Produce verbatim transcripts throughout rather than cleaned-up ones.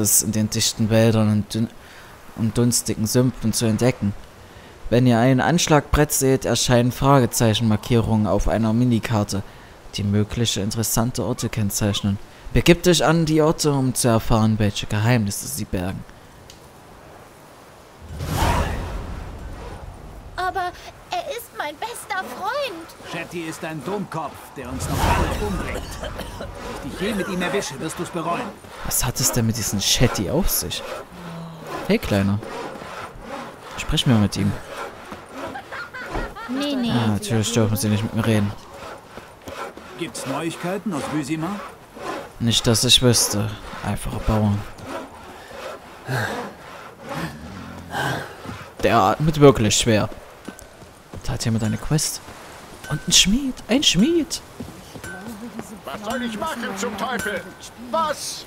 es in den dichten Wäldern und, dün und dunstigen Sümpfen zu entdecken. Wenn ihr ein Anschlagbrett seht, erscheinen Fragezeichenmarkierungen auf einer Minikarte, die mögliche interessante Orte kennzeichnen. Begibt euch an die Orte, um zu erfahren, welche Geheimnisse sie bergen. Aber er ist mein bester Freund. Shetty ist ein Dummkopf, der uns noch alle umbringt. Wenn ich dich je mit ihm erwische, wirst du es bereuen. Was hat es denn mit diesem Shetty auf sich? Hey, Kleiner. Sprechen wir mit ihm. Nee, nee. Ah, natürlich dürfen sie nicht mit mir reden. Gibt's Neuigkeiten aus Büsima? Nicht, dass ich wüsste. Einfache Bauern. Der atmet wirklich schwer. Da hat jemand eine Quest. Und ein Schmied. Ein Schmied. Was soll ich machen zum Teufel? Was?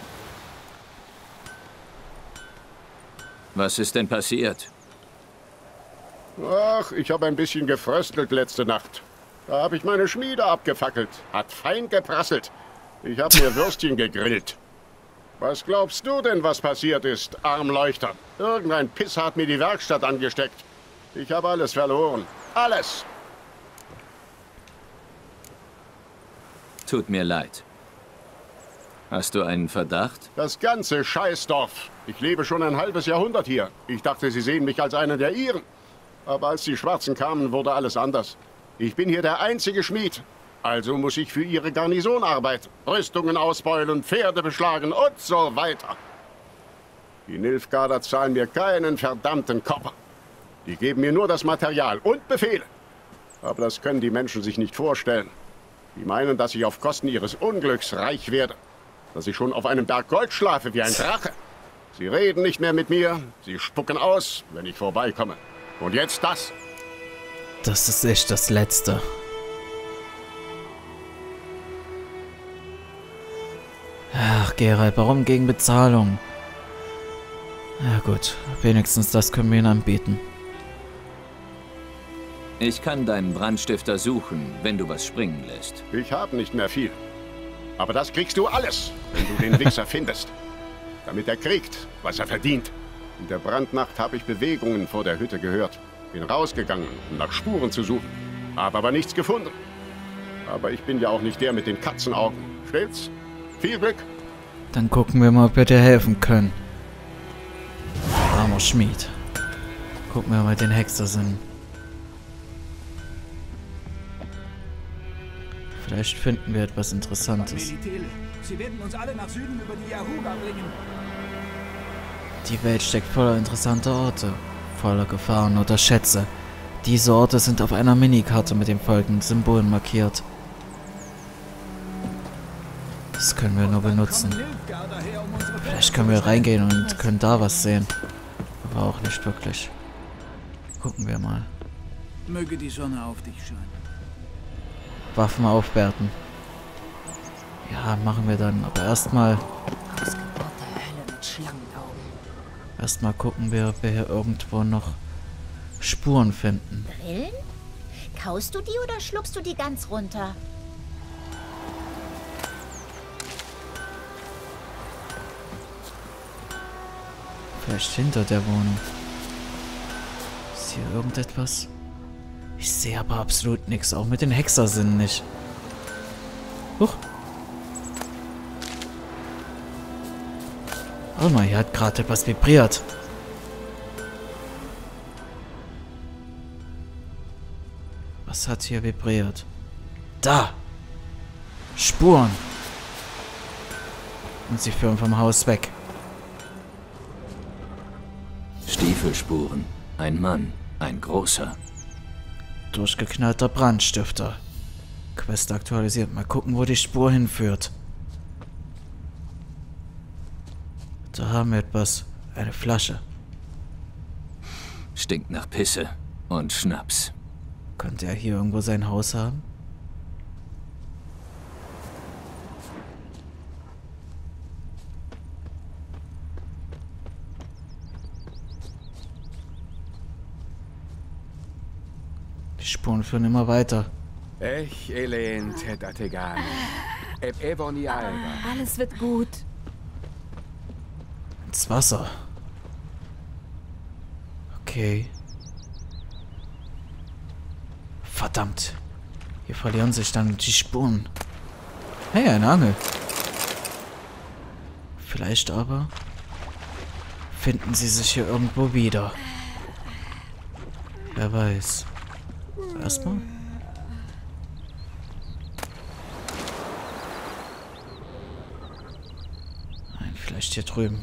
Was ist denn passiert? Ach, ich habe ein bisschen gefröstelt letzte Nacht. Da habe ich meine Schmiede abgefackelt. Hat fein geprasselt. Ich habe mir Würstchen gegrillt. Was glaubst du denn, was passiert ist, Armleuchter? Irgendein Pisser hat mir die Werkstatt angesteckt. Ich habe alles verloren. Alles. Tut mir leid. Hast du einen Verdacht? Das ganze Scheißdorf. Ich lebe schon ein halbes Jahrhundert hier. Ich dachte, sie sehen mich als einen der ihren. Aber als die Schwarzen kamen, wurde alles anders. Ich bin hier der einzige Schmied. Also muss ich für ihre Garnison arbeiten. Rüstungen ausbeulen, Pferde beschlagen und so weiter. Die Nilfgaarder zahlen mir keinen verdammten Kopper. Die geben mir nur das Material und Befehle. Aber das können die Menschen sich nicht vorstellen. Die meinen, dass ich auf Kosten ihres Unglücks reich werde. Dass ich schon auf einem Berg Gold schlafe wie ein Drache. Sie reden nicht mehr mit mir. Sie spucken aus, wenn ich vorbeikomme. Und jetzt das. Das ist echt das Letzte. Ach, Geralt, warum gegen Bezahlung? Ja gut, wenigstens das können wir ihnen anbieten. Ich kann deinen Brandstifter suchen, wenn du was springen lässt. Ich habe nicht mehr viel. Aber das kriegst du alles, wenn du den Wichser findest. Damit er kriegt, was er verdient. In der Brandnacht habe ich Bewegungen vor der Hütte gehört. Bin rausgegangen, um nach Spuren zu suchen. Habe aber nichts gefunden. Aber ich bin ja auch nicht der mit den Katzenaugen. Stimmt's? Viel Glück. Dann gucken wir mal, ob wir dir helfen können. Armer Schmied. Gucken wir mal den Hexer sind. Vielleicht finden wir etwas Interessantes. Sie werden uns alle nach Süden über die Yahuga bringen. Die Welt steckt voller interessanter Orte, voller Gefahren oder Schätze. Diese Orte sind auf einer Minikarte mit den folgenden Symbolen markiert. Das können wir nur benutzen. Vielleicht können wir reingehen und können da was sehen. Aber auch nicht wirklich. Gucken wir mal. Möge die Sonne auf dich scheinen. Waffen aufwerten. Ja, machen wir dann. Aber erstmal... Ausgebohrte Hölle mit Schlangenaugen. Erstmal gucken wir, ob wir hier irgendwo noch Spuren finden. Brillen? Kaust du die oder schluckst du die ganz runter? Vielleicht hinter der Wohnung. Ist hier irgendetwas? Ich sehe aber absolut nichts. Auch mit den Hexersinnen nicht. Huch. Warte mal, hier hat gerade etwas vibriert. Was hat hier vibriert? Da! Spuren! Und sie führen vom Haus weg. Stiefelspuren. Ein Mann. Ein großer. Durchgeknallter Brandstifter. Quest aktualisiert. Mal gucken, wo die Spur hinführt. Da haben wir etwas. Eine Flasche. Stinkt nach Pisse und Schnaps. Könnte er hier irgendwo sein Haus haben? Die Spuren führen immer weiter. Ich, Elen, Tetategan. Eb Evoni Alba. Alles wird gut. ins Wasser. Okay. Verdammt. Hier verlieren sich dann die Spuren. Hey, eine Angel. Vielleicht aber finden sie sich hier irgendwo wieder. Wer weiß. Erstmal. Nein, vielleicht hier drüben.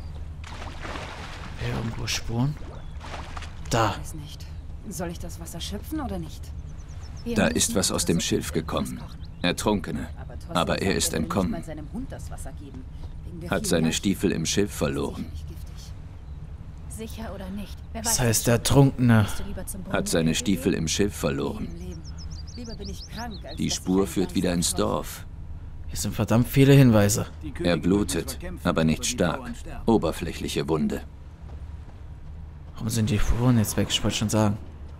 Hier irgendwo Spuren? Da. Ich weiß nicht. Soll ich das Wasser schöpfen oder nicht? Da ist was aus dem Schilf gekommen. Ertrunkene. Aber er ist entkommen. Hat seine Stiefel im Schilf verloren. Sicher oder nicht? Wer Das weiß, heißt, der Trunkene dass du lieber zum Brunnen Hat seine gehst. Stiefel im Schilf verloren. Lieber bin ich krank, als Die dass Spur ich führt wieder ins Dorf. Hier sind verdammt viele Hinweise. Die Er Königin blutet, wird kämpfen, aber nicht die stark. Bauern sterben. Oberflächliche Wunde. Warum sind die Spuren jetzt weg? Ich wollte schon sagen.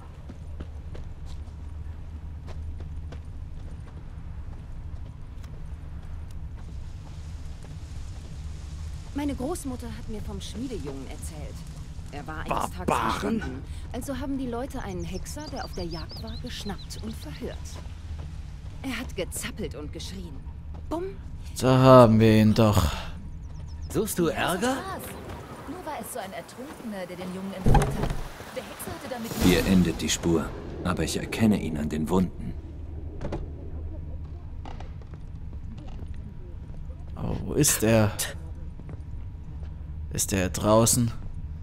Meine Großmutter hat mir vom Schmiedejungen erzählt. Er war eines Tages verschwunden. Also haben die Leute einen Hexer, der auf der Jagd war, geschnappt und verhört. Er hat gezappelt und geschrien. Bumm! Da haben wir ihn doch. Suchst du Ärger? Was? Nur war es so ein Ertrunkener, der den Jungen entführt hat. Der Hexer hatte damit... Hier endet die Spur. Aber ich erkenne ihn an den Wunden. Oh, wo ist er? Ist er draußen?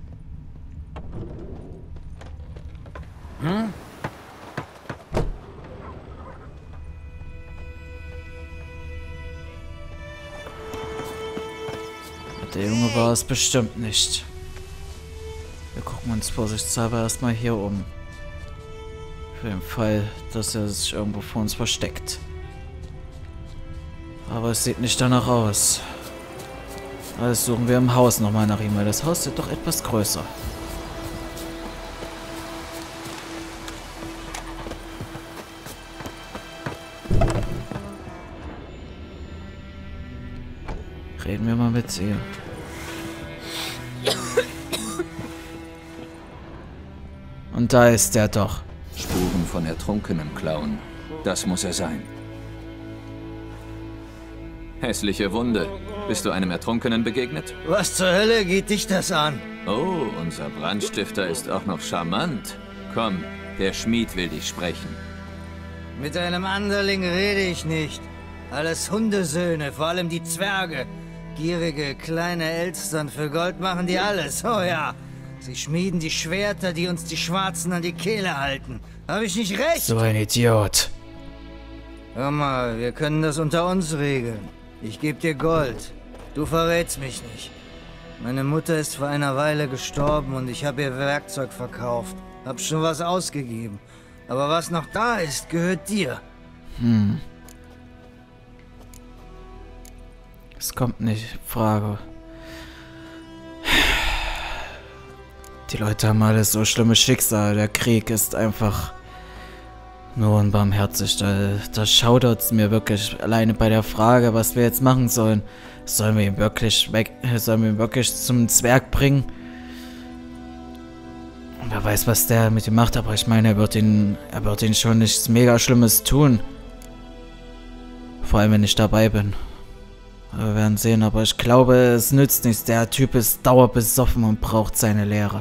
Hm? Der Junge war es bestimmt nicht. Wir gucken uns vorsichtshalber erstmal hier um. Für den Fall, dass er sich irgendwo vor uns versteckt. Aber es sieht nicht danach aus. Also suchen wir im Haus nochmal nach ihm, weil das Haus ist doch etwas größer. Reden wir mal mit ihr. Und da ist er doch. Spuren von Ertrunkenem klauen. Das muss er sein. Hässliche Wunde. Bist du einem Ertrunkenen begegnet? Was zur Hölle geht dich das an? Oh, unser Brandstifter ist auch noch charmant. Komm, der Schmied will dich sprechen. Mit einem Anderling rede ich nicht. Alles Hundesöhne, vor allem die Zwerge. Gierige, kleine Elstern, für Gold machen die alles, oh ja. Sie schmieden die Schwerter, die uns die Schwarzen an die Kehle halten. Habe ich nicht recht? So ein Idiot. Hör mal, wir können das unter uns regeln. Ich gebe dir Gold. Du verrätst mich nicht. Meine Mutter ist vor einer Weile gestorben und ich habe ihr Werkzeug verkauft. Hab schon was ausgegeben. Aber was noch da ist, gehört dir. Hm. Es kommt nicht in Frage. Die Leute haben alle so schlimme Schicksale. Der Krieg ist einfach nur unbarmherzig. Da, da schaudert es mir wirklich alleine bei der Frage, was wir jetzt machen sollen. Sollen wir ihn wirklich weg, sollen wir ihn wirklich zum Zwerg bringen? Wer weiß, was der mit ihm macht, aber ich meine, er wird ihn, er wird ihn schon nichts mega Schlimmes tun. Vor allem, wenn ich dabei bin. Wir werden sehen, aber ich glaube, es nützt nichts. Der Typ ist dauerbesoffen und braucht seine Lehre.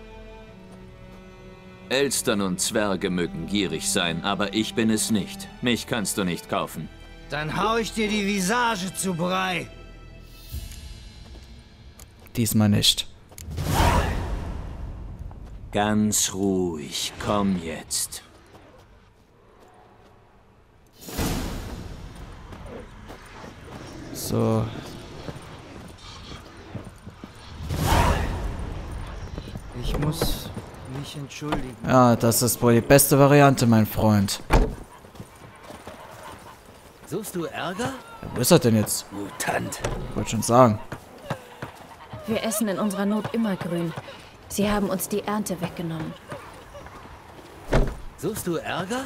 Elstern und Zwerge mögen gierig sein, aber ich bin es nicht. Mich kannst du nicht kaufen. Dann hau ich dir die Visage zu Brei. Diesmal nicht. Ganz ruhig, komm jetzt. So. Ich muss mich entschuldigen. Ja, das ist wohl die beste Variante, mein Freund. Suchst du Ärger? Wo ist er denn jetzt? Mutant. Ich wollte schon sagen. Wir essen in unserer Not immer grün. Sie haben uns die Ernte weggenommen. Suchst du Ärger?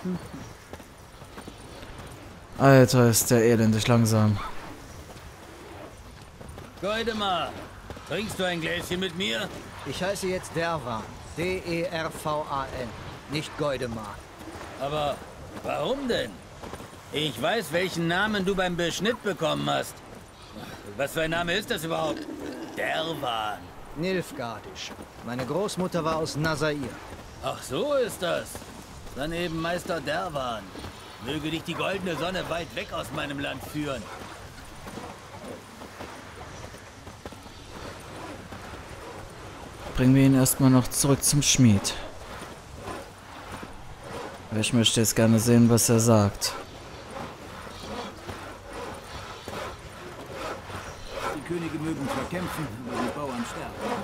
Alter, ist der elendig langsam. Goidemar, trinkst du ein Gläschen mit mir? Ich heiße jetzt Dervan. D E R V A N. Nicht Goidemar. Aber warum denn? Ich weiß, welchen Namen du beim Beschnitt bekommen hast. Was für ein Name ist das überhaupt? Dervan. Nilfgaardisch. Meine Großmutter war aus Nazair. Ach, so ist das. Dann eben Meister Dervan. Möge dich die goldene Sonne weit weg aus meinem Land führen. Bringen wir ihn erstmal noch zurück zum Schmied. Ich möchte jetzt gerne sehen, was er sagt. Die Könige mögen zwar kämpfen, aber die Bauern sterben.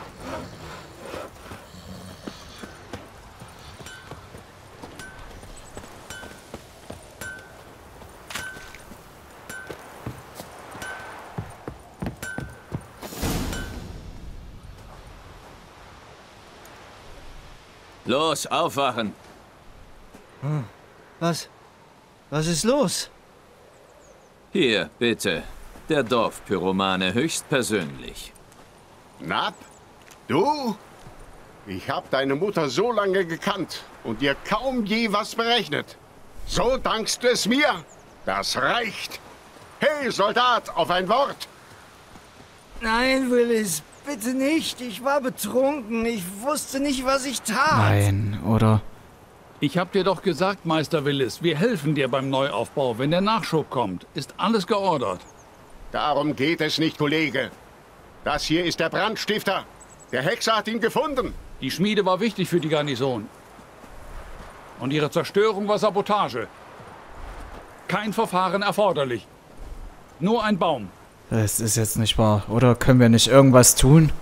Los, aufwachen! Hm. Was? Was ist los? Hier, bitte. Der Dorfpyromane höchstpersönlich. Nab? Du? Ich hab deine Mutter so lange gekannt und dir kaum je was berechnet. So dankst du es mir? Das reicht. Hey, Soldat, auf ein Wort! Nein, Willis, bitte nicht. Ich war betrunken. Ich wusste nicht, was ich tat. Nein, oder? Ich hab dir doch gesagt, Meister Willis, wir helfen dir beim Neuaufbau. Wenn der Nachschub kommt, ist alles geordert. Darum geht es nicht, Kollege. Das hier ist der Brandstifter. Der Hexer hat ihn gefunden. Die Schmiede war wichtig für die Garnison. Und ihre Zerstörung war Sabotage. Kein Verfahren erforderlich. Nur ein Baum. Das ist jetzt nicht wahr. Oder können wir nicht irgendwas tun?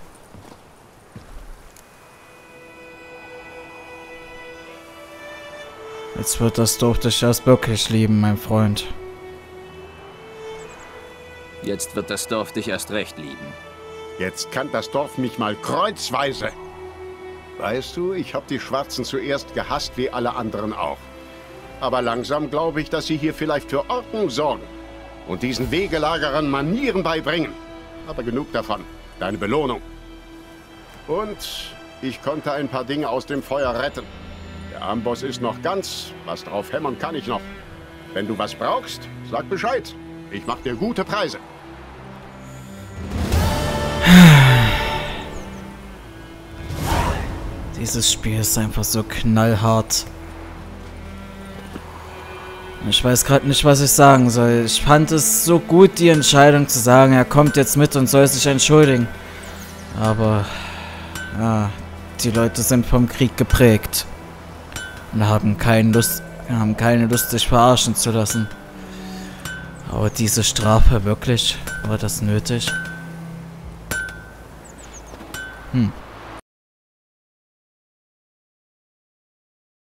Jetzt wird das Dorf dich erst wirklich lieben, mein Freund. Jetzt wird das Dorf dich erst recht lieben. Jetzt kann das Dorf mich mal kreuzweise. Weißt du, ich habe die Schwarzen zuerst gehasst, wie alle anderen auch. Aber langsam glaube ich, dass sie hier vielleicht für Ordnung sorgen und diesen Wegelagerern Manieren beibringen. Aber genug davon. Deine Belohnung. Und ich konnte ein paar Dinge aus dem Feuer retten. Der Amboss ist noch ganz. Was drauf hämmern kann ich noch. Wenn du was brauchst, sag Bescheid. Ich mach dir gute Preise. Dieses Spiel ist einfach so knallhart. Ich weiß gerade nicht, was ich sagen soll. Ich fand es so gut, die Entscheidung zu sagen, er kommt jetzt mit und soll sich entschuldigen. Aber, ja, die Leute sind vom Krieg geprägt. Und haben keine Lust, haben keine Lust, sich verarschen zu lassen. Aber diese Strafe, wirklich? War das nötig? Hm.